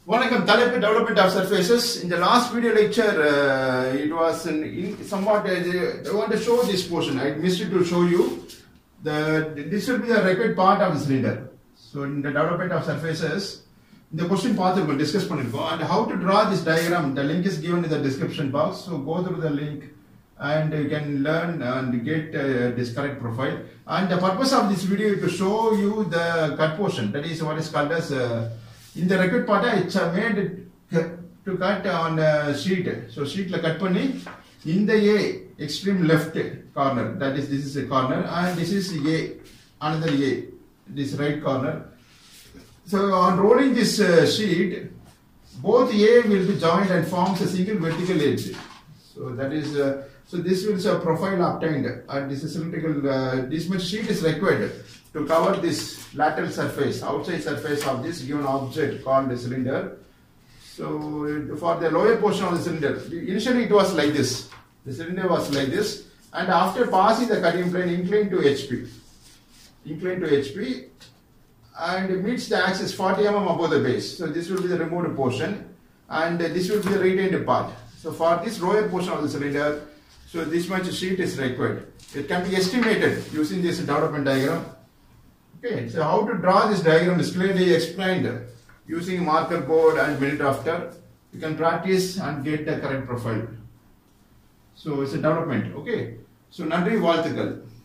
Vanakkam, தலைப்பு development of surfaces. In the last video lecture, it was somewhat. I want to show this portion. I missed it to show you. This will be the required part of the cylinder. So in the development of surfaces, the question path we will discuss and how to draw this diagram. The link is given in the description box. So go through the link and you can learn and get this correct profile. And the purpose of this video is to show you the cut portion. That is what is called as in the required part. It's made to cut on a sheet. So sheet la cut panni in the A extreme left corner. That is, this is a corner and this is A, another A, this right corner. So on rolling this sheet, both A will be joined and forms a single vertical edge. So that is, so this will be a profile obtained and this is cylindrical, this much sheet is required to cover this lateral surface, outside surface of this given object called the cylinder. So for the lower portion of the cylinder, initially it was like this. The cylinder was like this, and after passing the cutting plane inclined to HP, and it meets the axis 40 mm above the base. So this will be the removed portion, and this will be the retained part. So for this lower portion of the cylinder, so this much sheet is required. It can be estimated using this development diagram. Okay, so how to draw this diagram is clearly explained using marker board and minute after. You can practice and get the correct profile. So it's a development. Okay, so Nandri Valthukal.